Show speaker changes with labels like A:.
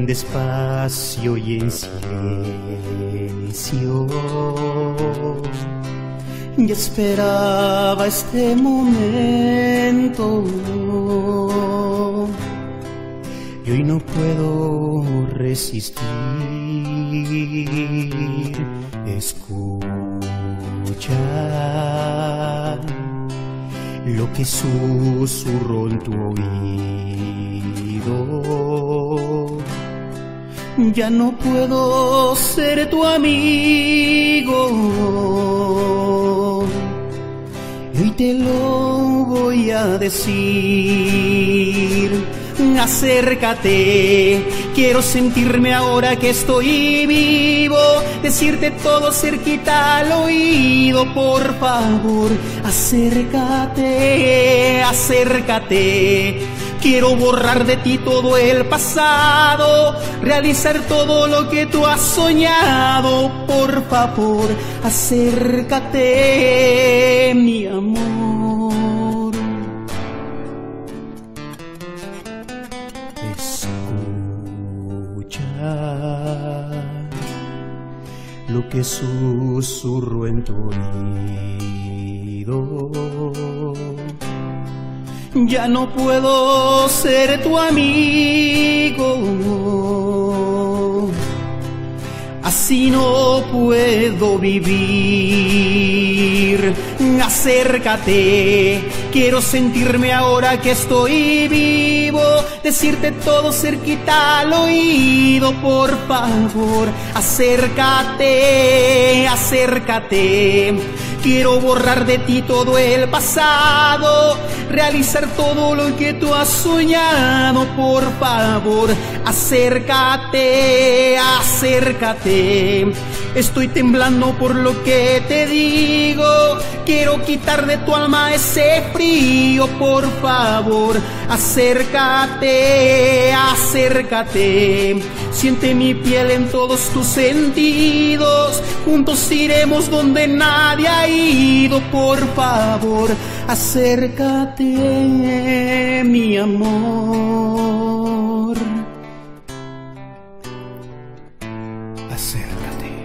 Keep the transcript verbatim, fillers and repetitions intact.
A: despacio y en silencio. Y esperaba este momento, y hoy no puedo resistir. Escucha lo que susurró en tu oído. Ya no puedo ser tu amigo, y hoy te lo voy a decir. Acércate, quiero sentirme ahora que estoy vivo, decirte todo cerquita al oído, por favor. Acércate, acércate, quiero borrar de ti todo el pasado, realizar todo lo que tú has soñado, por favor. Acércate, mi amor. Lo que susurró en tu oído. Ya no puedo ser tu amigo, así no puedo vivir. Acércate, quiero sentirme ahora que estoy vivo, decirte todo cerquita al oído, por favor. Acércate, acércate, quiero borrar de ti todo el pasado, realizar todo lo que tú has soñado, por favor. Acércate, acércate, estoy temblando por lo que te digo, quiero quitar de tu alma ese frío, por favor. Acércate, acércate, siente mi piel en todos tus sentidos, juntos iremos donde nadie ha ido, por favor. Acércate, mi amor. Acércate.